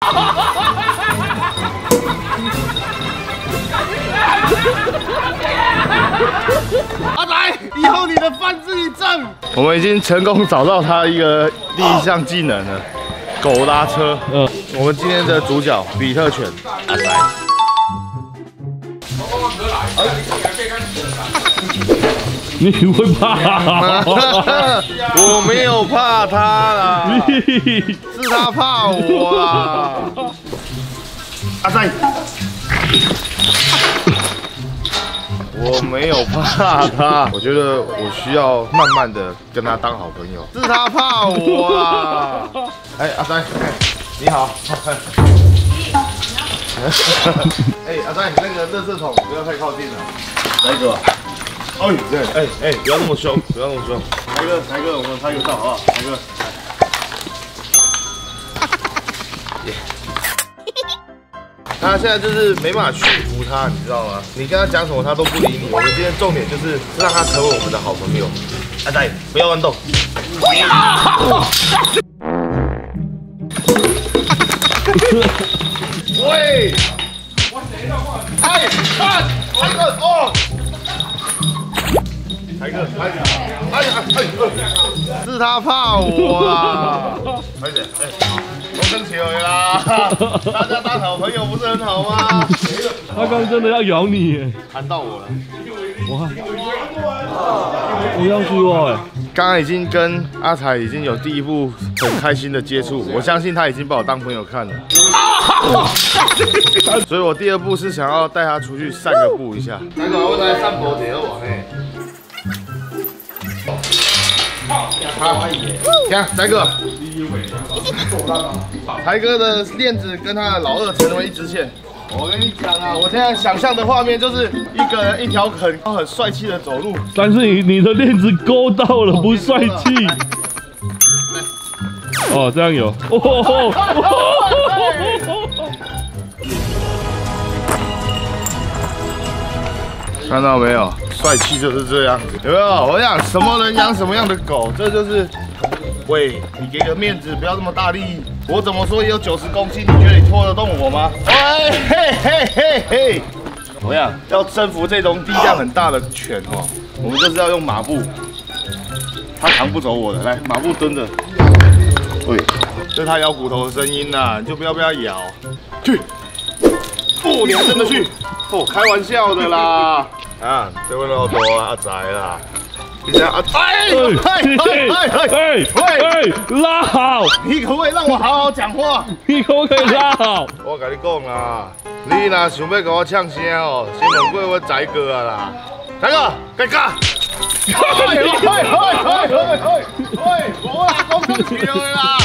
阿仔，以后你的饭自己挣。我们已经成功找到他一个第一项技能了，狗拉车。我们今天的主角比特犬阿仔。 你会怕？ 我没有怕他啦，是他怕我啦。阿仔。 我没有怕他，我觉得我需要慢慢的跟他当好朋友。是他怕我啦！哎，阿仔，你好。哎，阿仔，那个垃圾桶不要太靠近了。来一个。哎，对，哎，不要那么凶，不要那么凶。台哥，我们拍个照好不好？台哥。他现在就是没办法驯服他，你知道吗？你跟他讲什么，他都不理你。我们今天重点就是让他成为我们的好朋友。阿仔，不要乱动。喂！哎，看，台哥哦！台哥，是他怕我啦！快点，我生气了啦！大家当好朋友不是很好吗？ 他刚刚真的要咬你耶！ 喊到我了， 我要输哎！ 刚刚已经跟阿才已经有第一步很开心的接触，我相信他已经把我当朋友看了。所以我第二步是想要带他出去散个步一下。那个我来散步一下我嘿。 好，看台哥，台哥的链子跟他的老二成为一直线。我跟你讲啊，我现在想象的画面就是一个人一条很帅气的走路， 但是你的链子勾到了，不帅气。哦，这样有。 看到没有？帅气就是这样子，有没有？我想什么人养什么样的狗，这就是。喂，你给个面子，不要这么大力。我怎么说也有90公斤，你觉得你拖得动我吗？喂，嘿！我想要征服这种力量很大的犬哦，我们就是要用马步，他扛不走我的。来，马步蹲着。喂，这是他咬骨头的声音呐，你就不要被他咬。去，你还真的去？开玩笑的啦。啊，这位老多阿仔啦。 拉好！ 你可不可以让我好好讲话？ 你可不可以拉好？ 我跟你讲啦，你若想要跟我呛声哦，先问过我仔哥啊啦。仔哥，该干！我啦，讲生气了啦！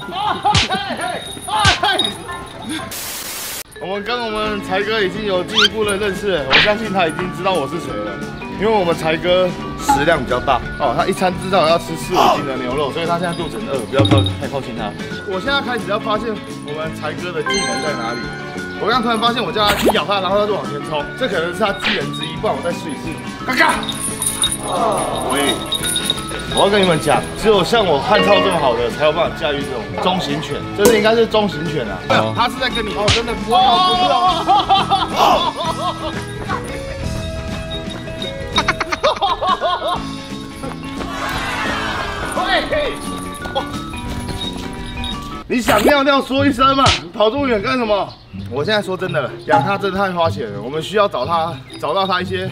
我们跟我们才哥已经有进一步的认识了，我相信他已经知道我是谁了。 因为我们才哥食量比较大哦，他一餐至少要吃4、5斤的牛肉，所以他现在肚子很饿，不要太靠近他。我现在开始要发现我们才哥的技能在哪里。我刚突然发现我叫他去咬他，然后他就往前冲，这可能是他技能之一，不然我再试一次。嘎嘎！喂，我要跟你们讲，只有像我汉操这么好的，才有办法驾驭这种中型犬，这是应该是中型犬啊。他是在跟你哦，真的不是哦。 你想尿尿说一声嘛，跑这么远干什么？我现在说真的了，养它真的太花钱了。我们需要找到它一些，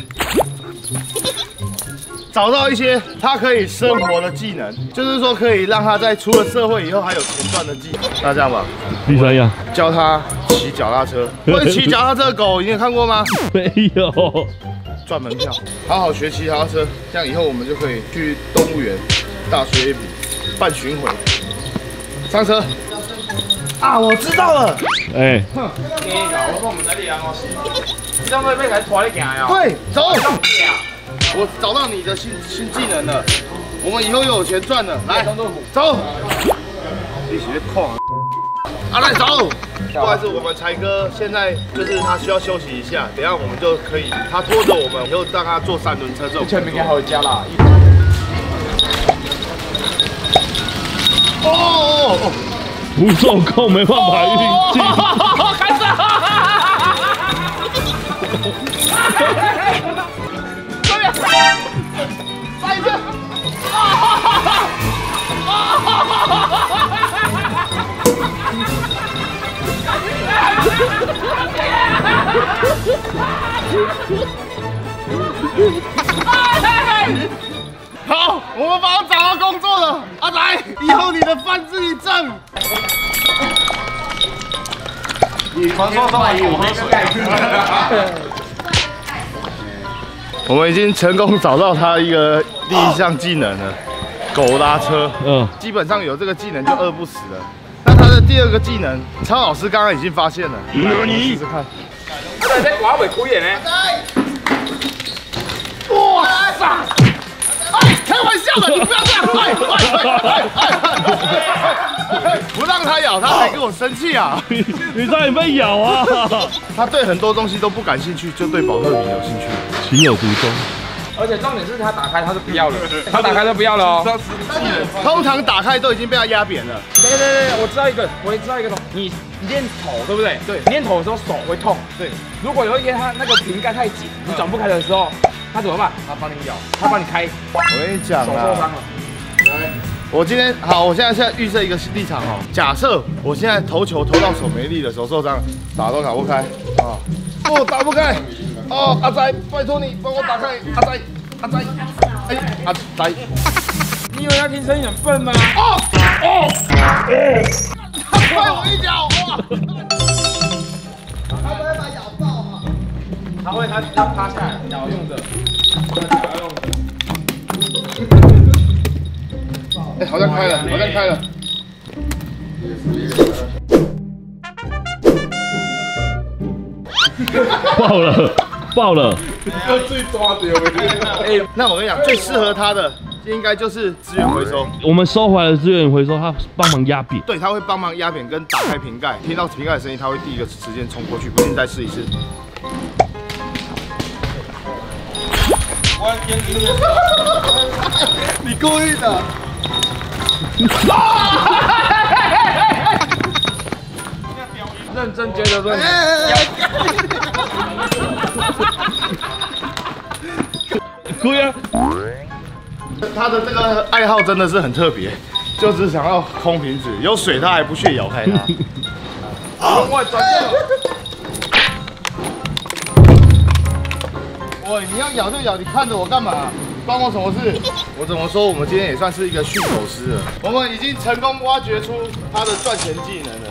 找到一些它可以生活的技能，就是说可以让它在出了社会以后还有钱赚的技能。那这样吧， 第三样， 教它骑脚踏车。会骑脚踏车的狗，你有看过吗？ 没有。 赚门票，好好学骑脚踏车，这样以后我们就可以去动物园大学一笔，办巡回。上车。啊，我知道了。哎。哼。我跟我们在练哦。这样会被人拖你行呀？对，走。我找到你的新技能了，我们以后又有钱赚了。来，走。一起去看。啊，来走。 不好意思，我们才哥现在就是他需要休息一下，等一下我们就可以，他拖着我们，就让他坐3轮车这种。全明天回家啦。 不受控，没办法运气。 开始。这边，再一次。好，我们帮他找到工作了。阿仔，以后你的饭自己挣。传说中的口喝水。我们已经成功找到他一个第一项技能了，狗拉车。基本上有这个技能就饿不死了。那他的第二个技能，超老师刚刚已经发现了，你试试看。 阿仔，我未开人呢。 哇塞！开玩笑的，你不要这样！不让他咬，他还跟我生气啊！ 你差点被咬啊！ 他对很多东西都不感兴趣，就对保特瓶有兴趣， 情有独钟。 而且重点是他打开他就不要了，他打开都不要了哦。 通常打开都已经被他压扁了。 对，我知道一个东西，你练头对不对？对，练头的时候手会痛。对，如果有一天他那个瓶盖太紧，你转不开的时候，他怎么办？他帮你咬，他帮你开。 我跟你讲手受伤了。 来，我今天好，我现在预设一个立场哦。假设我现在投球投到手没力了，手受伤，打都打不开啊！哦，打不开。哦，阿仔，拜托你帮我打开。阿仔，哎，阿仔， 你以为他听声音很笨吗？ 他踹我一脚，哇！ 他不会把咬爆吗？他会，他趴下来，脚用着，脚要用着。 哎，好像开了， 爆了！ 最抓的有那我跟你讲，最适合他的应该就是资源回收。 我们收回来的资源回收，他帮忙压扁。 对，他会帮忙压扁跟打开瓶盖，听到瓶盖的声音，他会第一个时间冲过去。不信再试一次。你故意的。 认真觉得论。 可以啊。 他的这个爱好真的是很特别，就是想要空瓶子，有水他还不屑咬开它。 我转正。 喂，你要咬就咬，你看着我干嘛？关我什么事？我怎么说？我们今天也算是一个驯狗师了。我们已经成功挖掘出他的赚钱技能了。